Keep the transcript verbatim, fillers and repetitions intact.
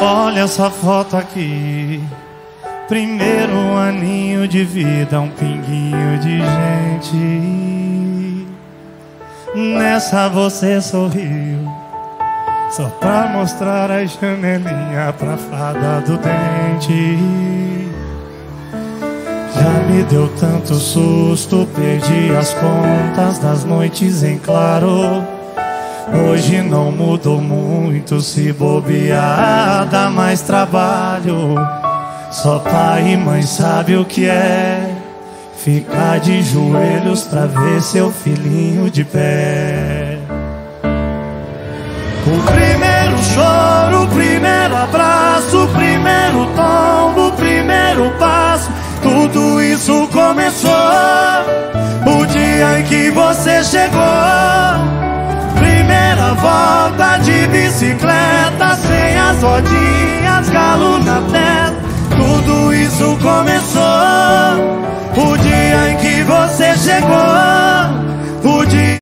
Olha essa foto aqui. Primeiro aninho de vida, um pinguinho de gente. Nessa você sorriu, só pra mostrar a janelinha pra fada do dente. Já me deu tanto susto, perdi as contas das noites em claro. Hoje não mudou muito, se bobear dá mais trabalho. Só pai e mãe sabe o que é ficar de joelhos pra ver seu filhinho de pé. O primeiro choro, o primeiro abraço, o primeiro tombo, o primeiro passo, tudo isso começou o dia em que você chegou. Primeira volta de bicicleta, sem as rodinhas, galo na testa, tudo isso começou o dia em que você chegou.